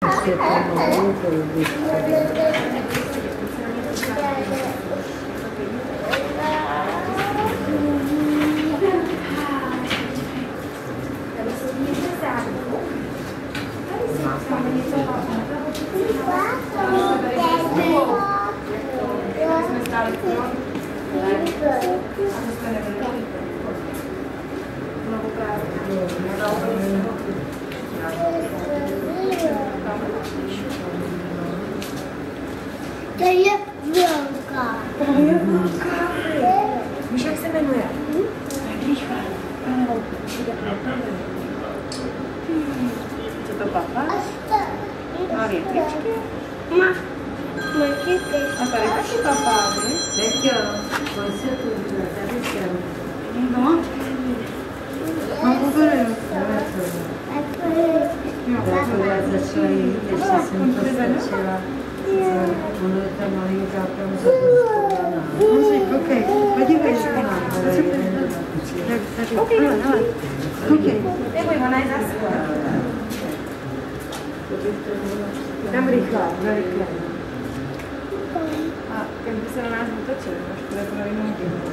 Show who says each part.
Speaker 1: Asi je tam malou, to bych
Speaker 2: To je velká.
Speaker 3: To je velká. Víš, jak se jmenuje? Tak rychle. Co to papa? Má větvičky?
Speaker 2: Má. Máš
Speaker 3: A tady taky papa, víš?
Speaker 1: Peťo, pojď se tu, tady jsem.
Speaker 3: No. Mám uberu.
Speaker 1: Já začala jít, ještě jsem to stačila. Ono je ta malinká tam zabuskovaná.
Speaker 3: Okej, podívej se. Okej. Neboj, ona je zase. Dám rychle, rychle. A jak by se na nás vytočil, až to je pro nohy.